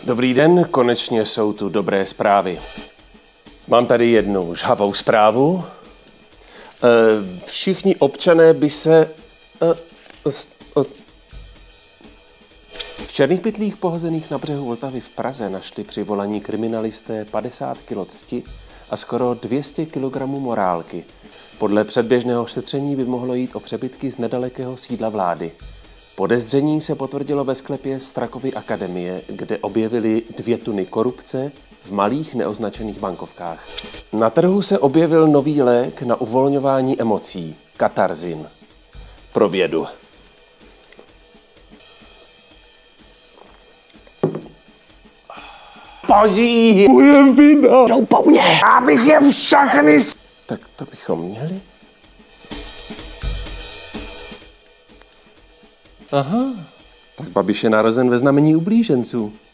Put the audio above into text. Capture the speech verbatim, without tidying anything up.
Dobrý den, konečně jsou tu dobré zprávy. Mám tady jednu žhavou zprávu. Všichni občané by se... V černých pytlích pohozených na břehu Vltavy v Praze našli při volaní kriminalisté padesát kilo cti a skoro dvě stě kilogramů morálky. Podle předběžného šetření by mohlo jít o přebytky z nedalekého sídla vlády. Podezření se potvrdilo ve sklepě Strakovy akademie, kde objevili dvě tuny korupce v malých neoznačených bankovkách. Na trhu se objevil nový lék na uvolňování emocí – katarzin. Pro vědu. Boží, moje vina. Jdou po mně, abych je všechny... Tak to bychom měli. Aha, tak Babiš je narozen ve znamení ublíženců.